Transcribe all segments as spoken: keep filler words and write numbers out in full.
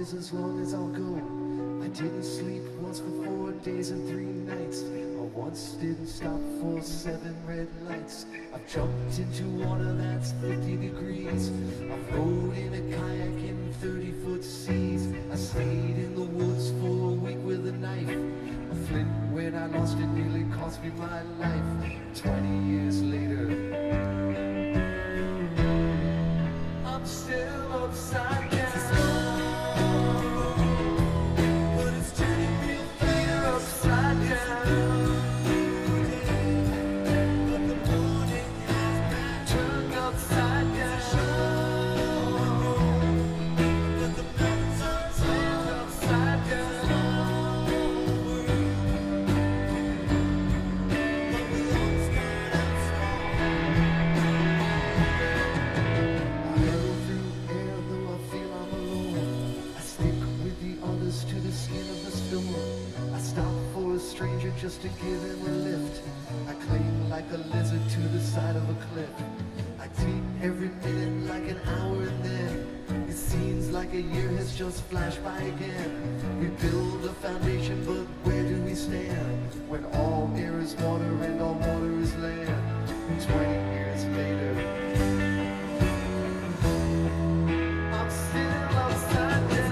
is as long as I'll go. I didn't sleep once for four days and three nights. I once didn't stop for seven red lights. I've jumped into water that's fifty degrees. I've rowed in a kayak in thirty foot seas. I stayed in the woods for a week with a knife. A flint when I lost it nearly cost me my life. Twenty years later, I'm still upside down. Just to give him a lift, I cling like a lizard to the side of a cliff. I take every minute like an hour, and then it seems like a year has just flashed by again. We build a foundation, but where do we stand when all air is water and all water is land? Twenty years later, I'm still upside down.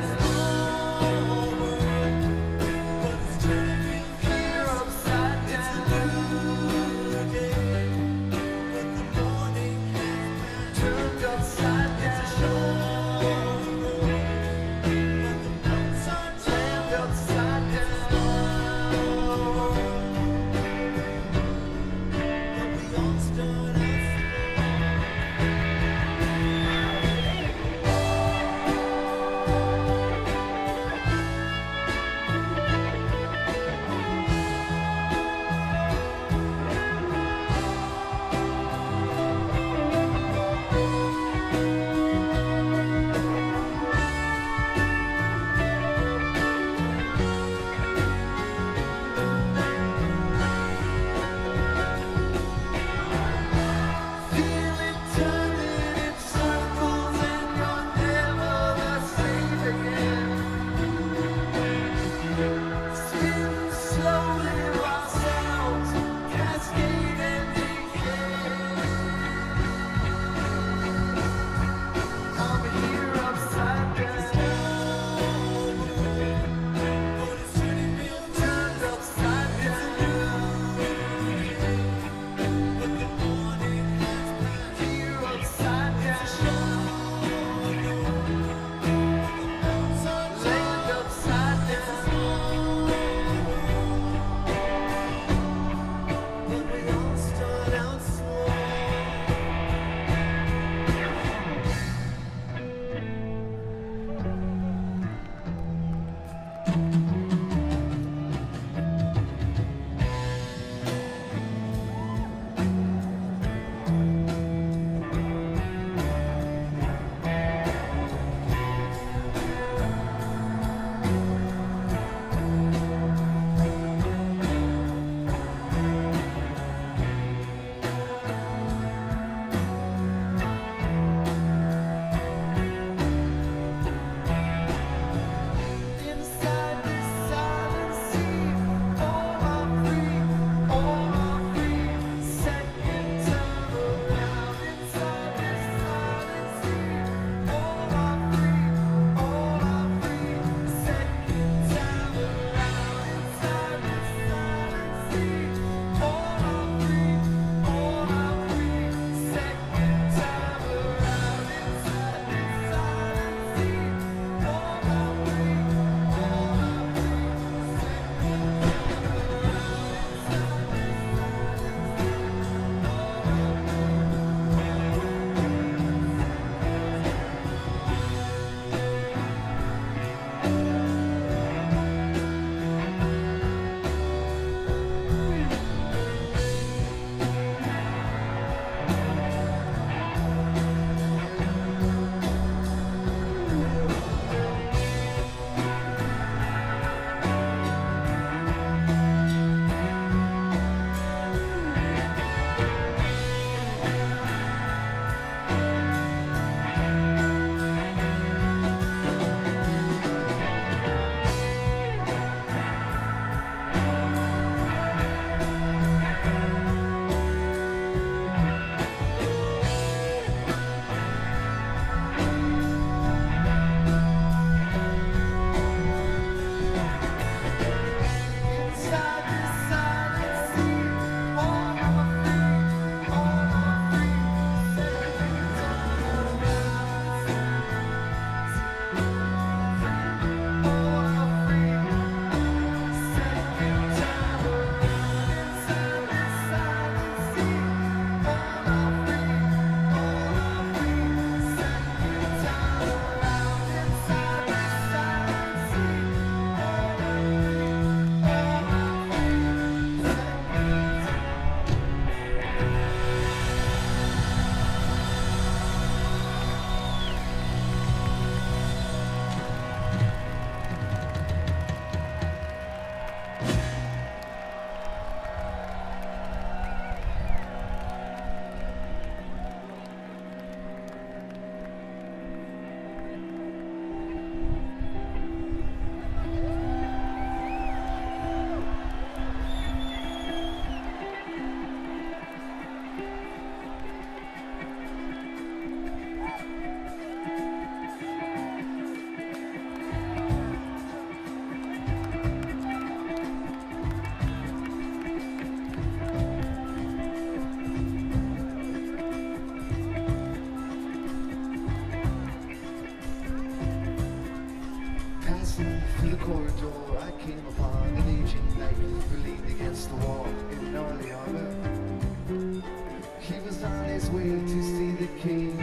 against the wall in gnarly armor. He was on his way to see the king.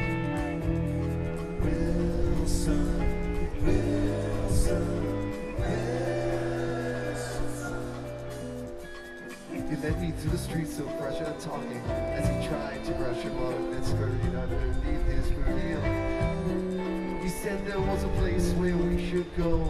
Wilson, Wilson, Wilson. He led me through the streets so fresh and talking as he tried to brush him off that skirted underneath his reveal. He said there was a place where we should go.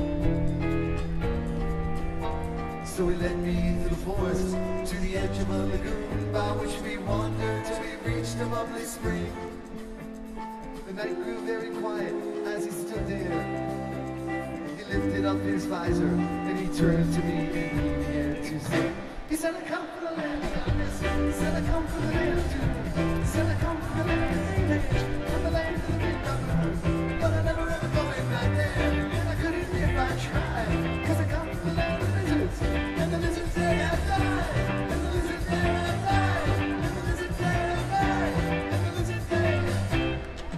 So he led me through the forest to the edge of a lagoon by which we wandered till we reached a lovely spring. The night grew very quiet as he stood there. He lifted up his visor and he turned to me and he began to sing. He said, I come from the land of darkness. He said, I come from the land of doom. He said, I come from the land of David, from the land of the big brother. But I never ever go in back there, and I couldn't if I tried. Cause I come from the land of lizards, and the lizards they have died, and the lizards they have died, and the lizards they have died, and the lizards they have died.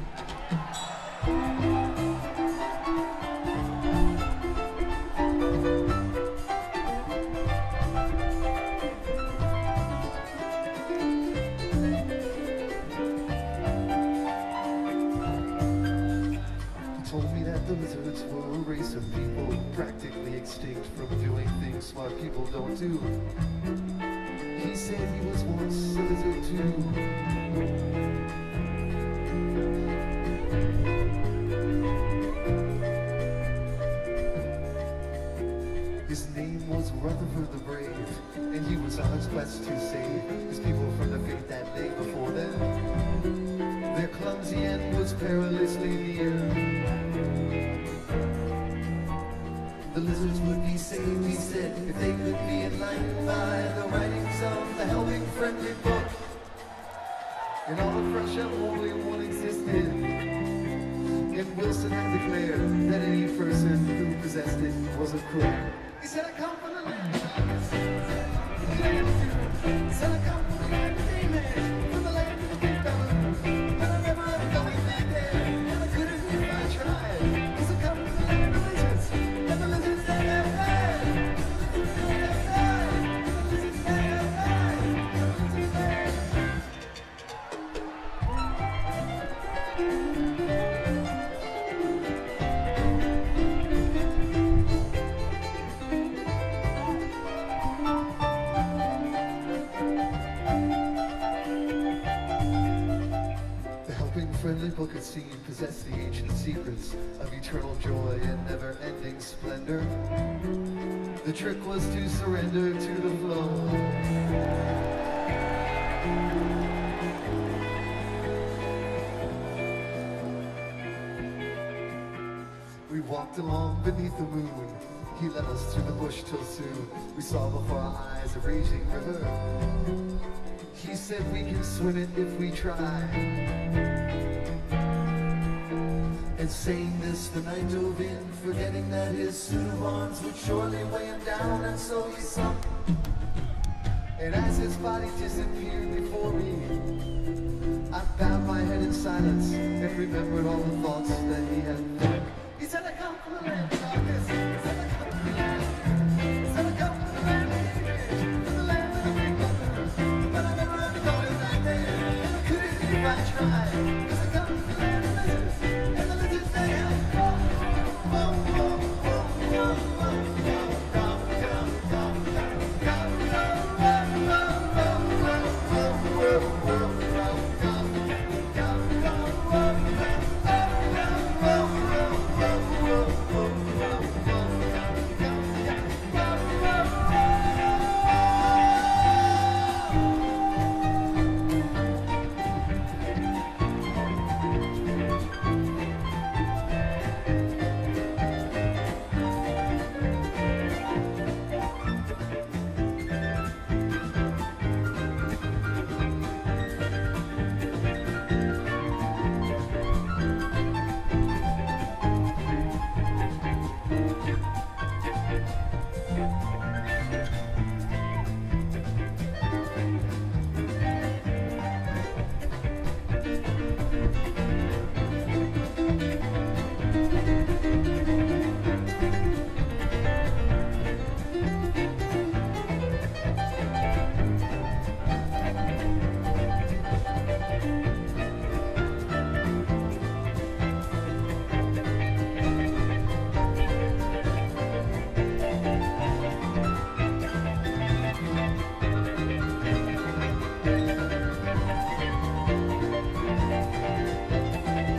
The lizards were a race of people practically extinct from doing things smart people don't do. He said he was once a lizard too. His name was Rutherford the Brave, and he was on his quest to save his people from the fate that lay before them. Their clumsy end was perilously near. The lizards would be saved, he said, if they could be enlightened by the writings of the helping friendly book. And all the fresh and only one existed. And Wilson had declared that any person who possessed it was a crook. He said, I come from the land of darkness, from the land of doom. He said, I come from the land of demons, from the land of the big fella. But I never ever go in back there, and I couldn't if I tried. Cause I come from the land of lizards, and the lizards they have died, and the lizards they have died, and the lizards they have died, and the lizards they have died. Friendly book of scene possessed the ancient secrets of eternal joy and never-ending splendor. The trick was to surrender to the flow. We walked along beneath the moon. He led us through the bush till soon we saw before our eyes a raging river. He said we can swim it if we try. And saying this, the knight dove in, forgetting that his suit of arms would surely weigh him down, and so he sunk. And as his body disappeared before me, I bowed my head in silence and remembered all the thoughts that he had thought. He said, I come from the land of darkness. He said, I come from the land of darkness. He said, I come from the land of David, from the land of the big brother. But I never had to go in back there, and I couldn't if I tried.